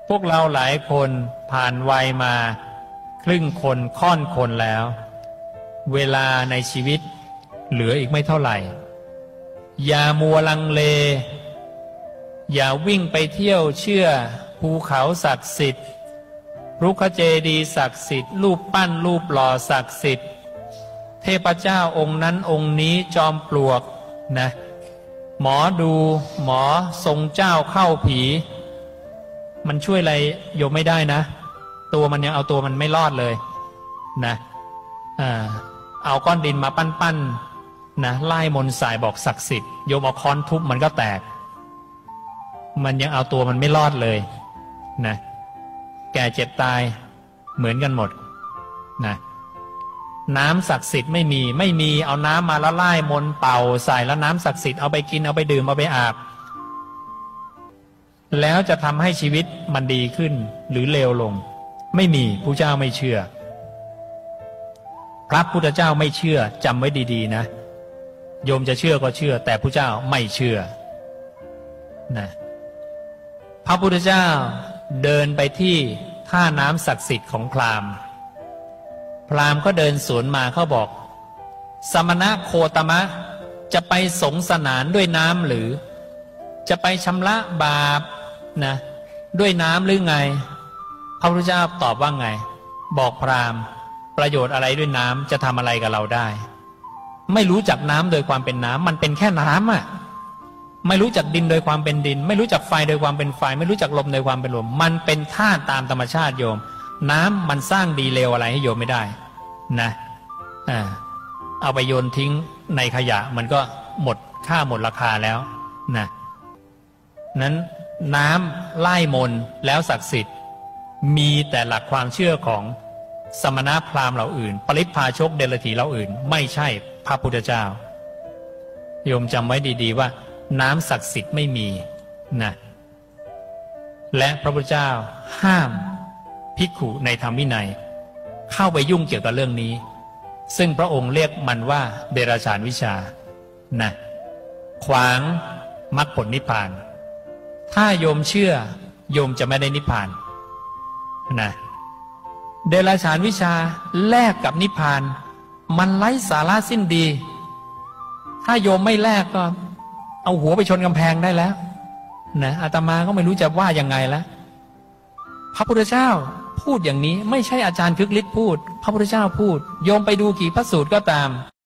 พวกเราหลายคนผ่านวัยมาครึ่งคนค่อนคนแล้ว เวลาในชีวิตเหลืออีกไม่เท่าไหร่อย่ามัวลังเลอย่าวิ่งไปเที่ยวเชื่อภูเขาศักดิ์สิทธิ์รุกขเจดีย์ศักดิ์สิทธิ์รูปปั้นรูปหล่อศักดิ์สิทธิ์เทพเจ้าองค์นั้นองค์นี้จอมปลวกนะหมอดูหมอทรงเจ้าเข้าผีมันช่วยอะไรโยมไม่ได้นะตัวมันยังเอาตัวมันไม่รอดเลยนะเอาก้อนดินมาปั้นนะไล่มนต์สายบอกศักดิ์สิทธิ์โยมเอาค้อนทุบมันก็แตกมันยังเอาตัวมันไม่รอดเลยนะแก่เจ็บตายเหมือนกันหมดนะน้ำศักดิ์สิทธิ์ไม่มีเอาน้ำมาละลายมนต์เป่าใส่แล้วน้ำศักดิ์สิทธิ์เอาไปกินเอาไปดื่มเอาไปอาบแล้วจะทำให้ชีวิตมันดีขึ้นหรือเลวลงไม่มีพระเจ้าไม่เชื่อพระพุทธเจ้าไม่เชื่อจำไว้ดีๆนะโยมจะเชื่อก็เชื่อแต่พระเจ้าไม่เชื่อนะพระพุทธเจ้าเดินไปที่ท่าน้ำศักดิ์สิทธิ์ของพราหมณ์ก็เดินสวนมาเขาบอกสมณะโคตมะจะไปสงสนานด้วยน้ำหรือจะไปชำระบาปนะด้วยน้ำหรือไงพระพุทธเจ้าตอบว่าไงบอกพราหมณ์ประโยชน์อะไรด้วยน้ำจะทำอะไรกับเราได้ไม่รู้จักน้ำโดยความเป็นน้ำมันเป็นแค่น้ำอ่ะไม่รู้จักดินโดยความเป็นดินไม่รู้จักไฟโดยความเป็นไฟไม่รู้จักลมโดยความเป็นลมมันเป็นธาตุตามธรรมชาติโยมน้ำมันสร้างดีเลวอะไรให้โยมไม่ได้นะเอาไปโยนทิ้งในขยะมันก็หมดค่าหมดราคาแล้วนะนั้นน้ำไล่มนต์แล้วศักดิ์สิทธิ์มีแต่หลักความเชื่อของสมณพราหมณ์เหล่าอื่นปริพพาชกเดลถีเหล่าอื่นไม่ใช่พระพุทธเจ้าโยมจำไว้ดีๆว่าน้ำศักดิ์สิทธิ์ไม่มีนะและพระพุทธเจ้าห้ามภิกขุในธรรมวินัยเข้าไปยุ่งเกี่ยวกับเรื่องนี้ซึ่งพระองค์เรียกมันว่าเดรัจฉานวิชานะขวางมรรคผลนิพพานถ้าโยมเชื่อโยมจะไม่ได้นิพพานนะเดรัจฉานวิชาแลกกับนิพพานมันไร้สาระสิ้นดีถ้าโยมไม่แลกก็เอาหัวไปชนกำแพงได้แล้วนะอาตมาก็ไม่รู้จะว่ายังไงแล้วพระพุทธเจ้าพูดอย่างนี้ไม่ใช่อาจารย์คึกฤทธิ์พูดพระพุทธเจ้าพูดโยมไปดูกี่พระสูตรก็ตาม